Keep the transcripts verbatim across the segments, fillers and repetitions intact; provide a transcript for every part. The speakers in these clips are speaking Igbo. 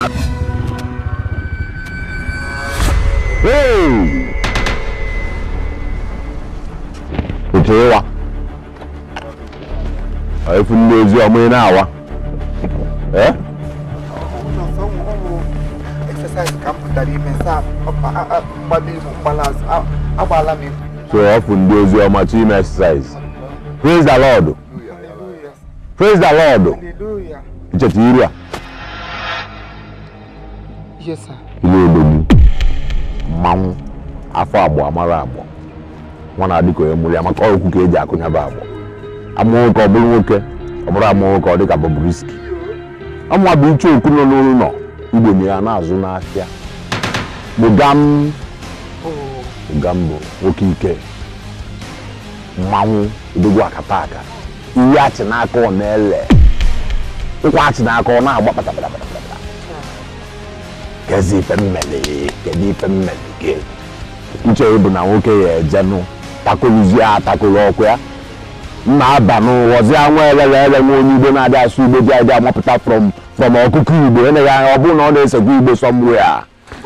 Hey! Okay, wa. I feel lazy on me now. Eh? Exercise camp that he may start body balance. Abalami. So often lazy on my team exercise. Praise the Lord. Praise the Lord. Hallelujah. Chetiria. Yes, sir. Ile Mam afọ abụọ amara abụọ nwana adịko emuri amaka okwu ka eji akụnya ba abụọ amụ ka ọ bụrụ nwoke ọ bụrụ amụ ka ọ dị ka Bobrisky amụ abụ iche okwu nọ n'ụlọ nọ igbenye ya na-azụ n'ahịa Mugam Mugam bụ nwoke ike mmanwụ odogwu akata aka ihe achị n'aka ọ na-ele ụkwa achị n'aka ọ na-agba kpatakpatakpata kezi ife mmeli kedi ife mmeli ke uche ibu na nwoke ya ejenu takoluzi a takolu ọkụ ya nna aba n'ụwọzi anwa elele ele nwa onye Igbo na-adị asụ Igbo dị adị amapụta from from ọkụkọ Igbo ene ya ọ bụrụ na ọ na-esekwa Igbo somewhere ya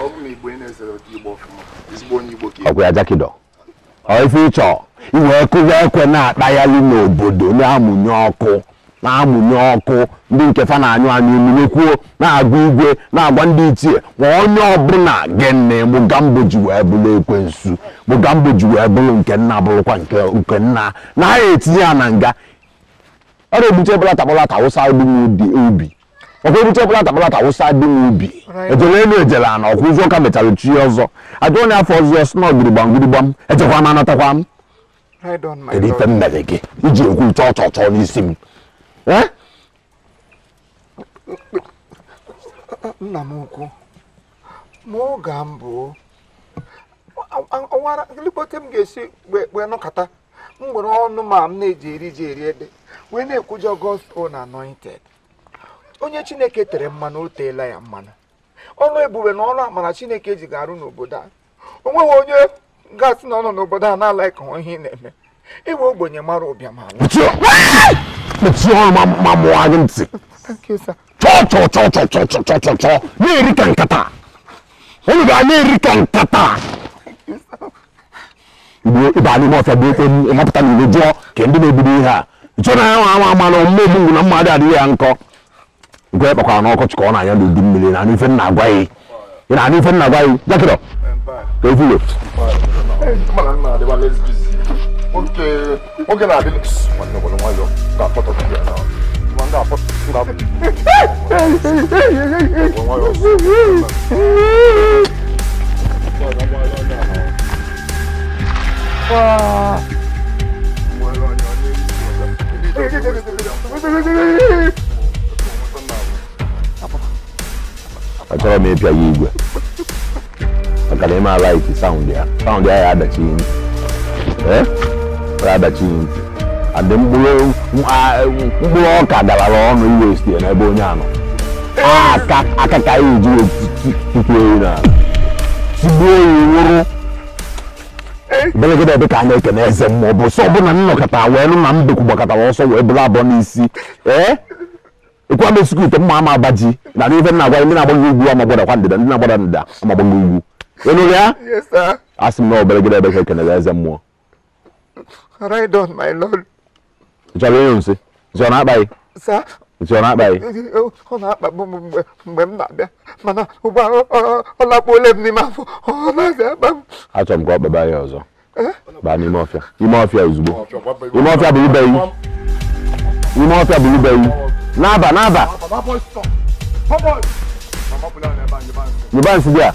ọkụ ya jakido ọ ife ịchọ iwe kụwa ekwe na-akpaghalị n'obodo na-amụnye ọkụ na-amụnye ọkụ ndị nke fa na-anyụ anyụ emunekwuo na-agụ igwe na-agwa ndị ichie ma onye ọbụla gene Mugambo ji wee bụrụ ekwensu Mugambo ji wee bụrụ nke nna bụrụkwa nke nna na-aya etinye ya na nga ọ na-ebuche bụlata bụlata wụsa dị n'ubi ọkwa ebuche bụlata bụlata wụsa dị n'ubi ejele elu ejele ana ọkwa ụzọ ụka mechara chi ọzọ ajụ onye afọ ọzọ si na ọgirigbamgirigbam echekwa m anatakwa m kedu ife mmere gị iji ekwu chọọ chọọ chọọ n'isi m eh nna m ukwu Mugambo ọwara lipote m ga-esi wee nọkata mgbere ọnụ ma m na-eji eri ji eri ede wee na-ekwujọ gospel na anointed onye Chineke tere mmanụ o teela ya mmanụ ọnụ ebube na ọrụ amara Chineke ji ga-arụ n'obodo a onweghị onye gasị na ọnọ n'obodo a na-ala ka ihe na-eme iwe ogbenye mara ụbịa ma chọ chọ chọ chọ chọ chọ chọ chọ chọ na-eri ka nkata unu ga na-eri ka nkata Igbo ibe anyị mọfịa bụ ekwe mapụta n'ile jụọ ka ndị na-ebido ihe a chọ na ya ama ama na ọmụmụ egbu na mmadụ adịghị ya nkọ nke kpakwara n'ọkọchị ka ọ na-anya n'udu mmiri na ife nna agwa ya ị na ife nna agwa ya jakịrọ ka efulo oge na-adị nwanne gwara nwayọ ga-akpọtọ gị ya na nga apọt nga achọrọ m ịpịa ya igwe maka na ịma laiki saụndụ ya saụndụ ya ya adachi ntị eh ya adachi ntị adị mkpụrụ ọka galara ọnụ iwe site n'ebe onye anọ aka ka anyị eji tutu eyi na tigbuo eyi nwụrụ belegede ebe ka a na-ekene eze mmụọ bụ sọ ọbụla nnọkọta wee nụ na mbekwu gbakọtara ọsọ wee bụrụ abụọ n'isi ee ekwa mesịkwa ite mma ama abaji na n'ife nna agwa ndị na-agbaghị ugwu amagbadakwa ndịda ndị na-agbada ndịda amagbaghị ugwu ịnụrụ ya asị m na obelegede ebe ka ekenere eze mmụọ right on my lord chọrọ ịnyụ nsị nsị ọ na-akpa gị nsị ọ na-akpa gị ọ na-akpagbu m mgbe m na-abịa mana ụgbọ ọ lakpuole m n'ime afọ ọ na-azị akpa m achọrọ m ka ọ kpaba ya ọzọ baa n'ime ọfịa ime ọfịa ozugbo ime ọfịa bụ ibe yi ime ọfịa bụ ibe yi n'aba n'aba nyeba nsị dị a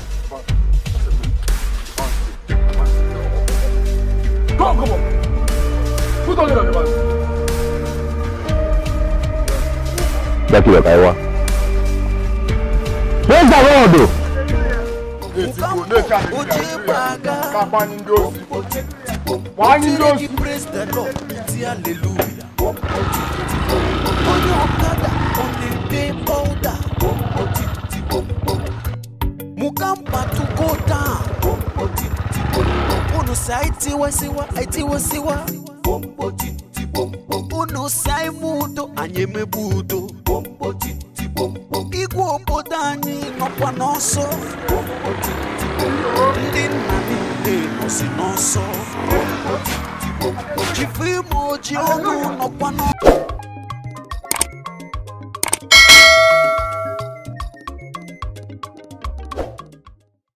Daqui vai lá. Pega rodo. Mukamba to go down. Uno sai tiwa siwa, tiwa siwa. Uno sai mudo, anyeme budo. Igwo obodo anyị nọkwa n'ọsọ ndị nna niile nọsi n'ọsọ jifu ime oji ọnụ nọkwa n'ọsọ